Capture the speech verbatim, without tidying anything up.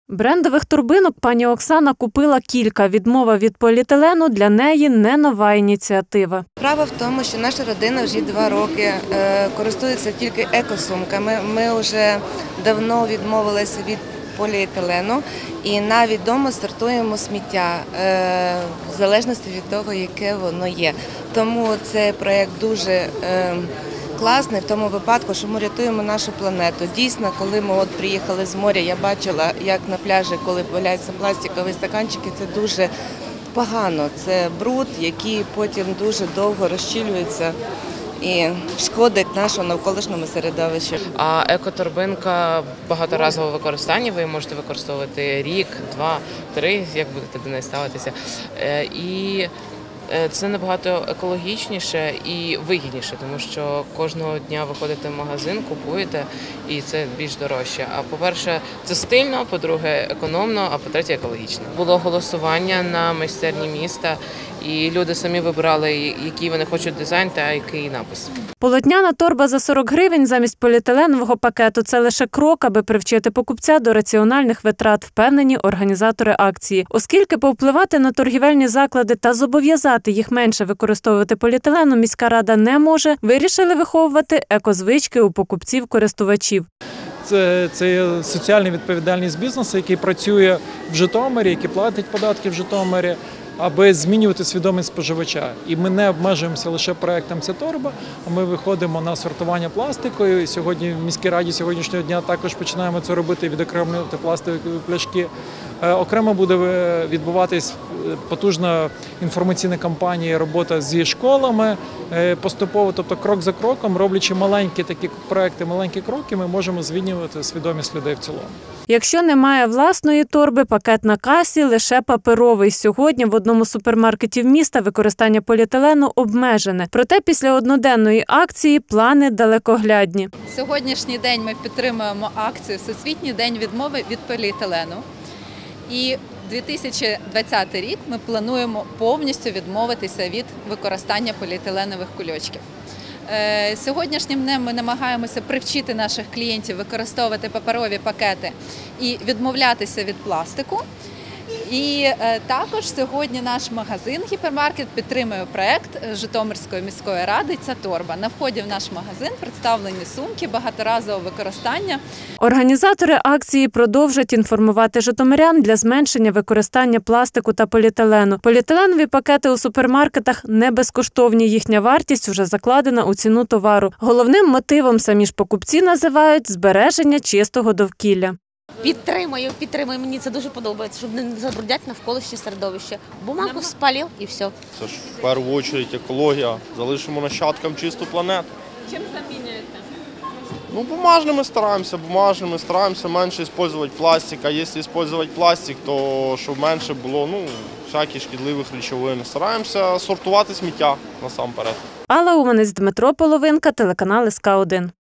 Брендових торбинок пані Оксана купила кілька. Відмова від поліетилену для неї не нова ініціатива. Справа в тому, що наша родина вже два роки користується тільки екосумками. Ми вже давно відмовилися від поліетилену і навіть вдома сортуємо сміття в залежності від того, яке воно є. Тому цей проєкт дуже класний в тому випадку, що ми рятуємо нашу планету. Дійсно, коли ми от приїхали з моря, я бачила, як на пляжі, коли валяються пластикові стаканчики, це дуже погано. Це бруд, який потім дуже довго розчілюється і шкодить нашому навколишньому середовищу. А екоторбинка багаторазового використання, ви можете використовувати рік, два, три, як будете до неї ставитися. І це набагато екологічніше і вигідніше, тому що кожного дня виходите в магазин, купуєте, і це більш дорожче. А по-перше, це стильно, по-друге, економно, а по-третє, екологічно. Було голосування на майстерні міста, і люди самі вибирали, який вони хочуть дизайн та який напис. Полотняна торба за сорок гривень замість поліетиленового пакету – це лише крок, аби привчити покупця до раціональних витрат, впевнені організатори акції. Оскільки повпливати на торгівельні заклади та зобов'язати їх менше використовувати поліетилену міська рада не може, вирішили виховувати екозвички у покупців-користувачів. Це, це є соціальна відповідальність бізнесу, який працює в Житомирі, який платить податки в Житомирі, аби змінювати свідомість споживача. І ми не обмежуємося лише проєктом «Це торба», а ми виходимо на сортування пластикою. І сьогодні в міській раді сьогоднішнього дня також починаємо це робити, відокремлювати пластикові пляшки. Окремо буде відбуватись потужна інформаційна кампанія, робота зі школами поступово, тобто крок за кроком, роблячи маленькі такі проекти, маленькі кроки, ми можемо змінювати свідомість людей в цілому. Якщо немає власної торби, пакет на касі лише паперовий. Сьогодні в одному з супермаркетів міста використання поліетилену обмежене. Проте після одноденної акції плани далекоглядні. Сьогоднішній день ми підтримуємо акцію «Всесвітній день відмови від поліетилену». І дві тисячі двадцятий рік ми плануємо повністю відмовитися від використання поліетиленових кульочків. Сьогоднішнім днем ми намагаємося привчити наших клієнтів використовувати паперові пакети і відмовлятися від пластику. І також сьогодні наш магазин «Гіпермаркет» підтримує проєкт Житомирської міської ради «Ця торба». На вході в наш магазин представлені сумки багаторазового використання. Організатори акції продовжать інформувати житомирян для зменшення використання пластику та поліетилену. Поліетиленові пакети у супермаркетах не безкоштовні. Їхня вартість вже закладена у ціну товару. Головним мотивом самі ж покупці називають збереження чистого довкілля. Підтримую, підтримую. Мені це дуже подобається, щоб не забрудняти навколишнє середовище. Бумагу спалив і все. Це ж в першу чергу екологія. Залишимо нащадкам чисту планету. Чим замінюєте? Ну, бумажними стараємося, бумажними стараємося менше використовувати пластик. А якщо використовувати пластик, то щоб менше було ну, всяких шкідливих речовин. Стараємося сортувати сміття насамперед. Алла Уманець, Дмитро Половинка, телеканал ес ка один.